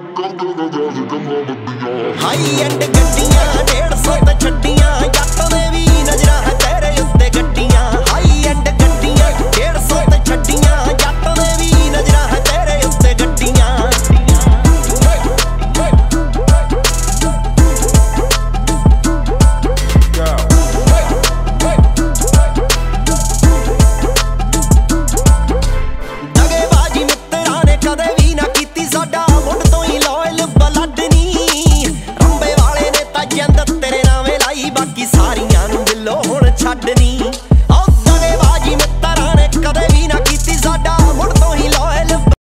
high end ਗੱਡੀਆਂ 150 ਤੇ ਛੱਡੀਆਂ ਜੱਟ ਦੇ ਵੀ ਨਜ਼ਰਾਂ ਹੈ ਤੇਰੇ ਉੱਤੇ ਗੱਡੀਆਂ ਹਾਈ ਐਂਡ ਗੱਡੀਆਂ 150 ਤੇ ਛੱਡੀਆਂ ਜੱਟ ਦੇ ਵੀ ਨਜ਼ਰਾਂ ਹੈ ਤੇਰੇ ਉੱਤੇ ਗੱਡੀਆਂ ਦਗੇਬਾਜ਼ੀ ਮਿੱਤਰਾਂ ਨੇ ਕਦੇ ਵੀ ਨਾ ਕੀਤੀ ਸਾਡਾ ਮੁੱਢ ਤੋਂ ਹੀ ਲਾਇਲ ਬਲੱਡ ਨੀ ਰੰਬੇ ਵਾਲੇ ਨੇ ਤਾਂ ਜਿੰਦ ਤੇਰੇ ਨਾਵੇਂ ਲਾਈ ਬਾਕੀ ਸਾਰੀਆਂ ਨੂੰ ਦਿਲੋਂ ਹੁਣ ਛੱਡ ਨੀ